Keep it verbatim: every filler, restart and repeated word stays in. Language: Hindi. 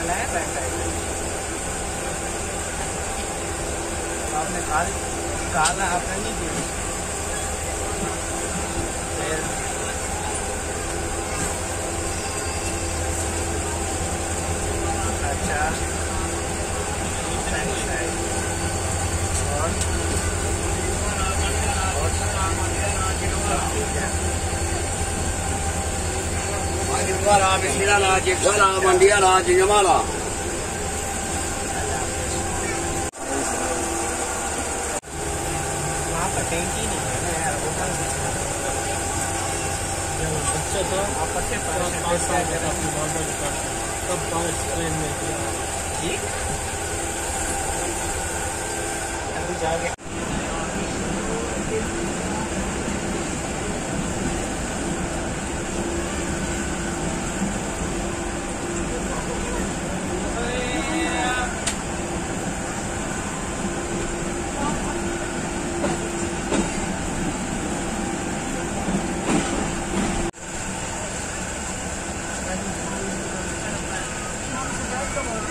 आपने काला आपने नहीं किया। अच्छा मंडिया राज जमाला वहाँ पर टैंकी नहीं है ना यार, वो बच्चे तो आपस से पैसा सब ट्रेन में ठीक अभी जाके Come on.